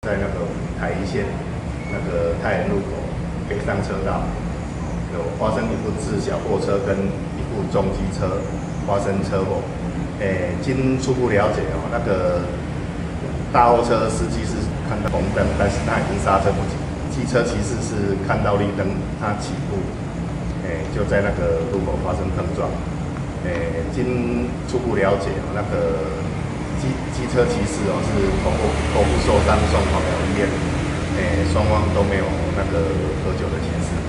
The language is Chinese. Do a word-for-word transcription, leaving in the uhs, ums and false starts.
在那个台一线那个太原路口北上车道，有发生一部自小货车跟一部重机车发生车祸。诶，经初步了解哦，那个大货车司机是看到红灯，但是他已经刹车不及。机车骑士是看到绿灯，他起步，诶，就在那个路口发生碰撞。诶，经初步了解哦，那个机机车骑士哦是头部头部受伤送跑到医院，诶，双方都没有那个喝酒的情事。